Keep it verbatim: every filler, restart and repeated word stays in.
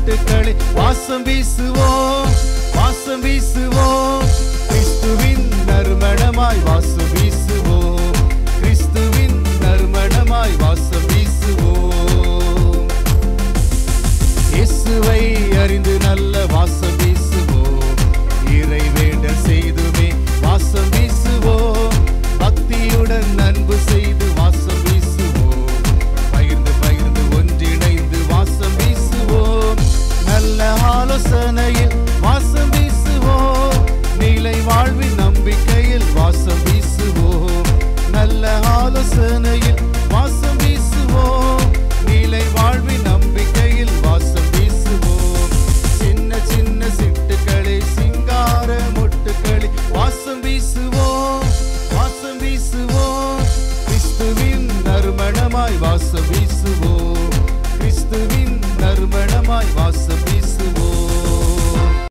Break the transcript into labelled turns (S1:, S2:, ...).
S1: நாட்டுக்களே வாசம் வீசுவோம், வாசம் வீசுவோம், கிறிஸ்துவின் நறுமணமாய் வாசம் வீசுவோம், கிறிஸ்துவின் நறுமணமாய் வாசம் வீசுவோம். இயேசுவை அறிந்து நல்ல வாசம் வீசுவோம், இறை வேண்டல் செய்துமே வாசம் வீசுவோம், பக்தியுடன் அன்பு செய்து வாசம் வீசுவோம், பகிர்ந்து பகிர்ந்து ஒன்றிணைந்து வாசம் வீசுவோம், நல்ல ஆலோசனையில் வாசம்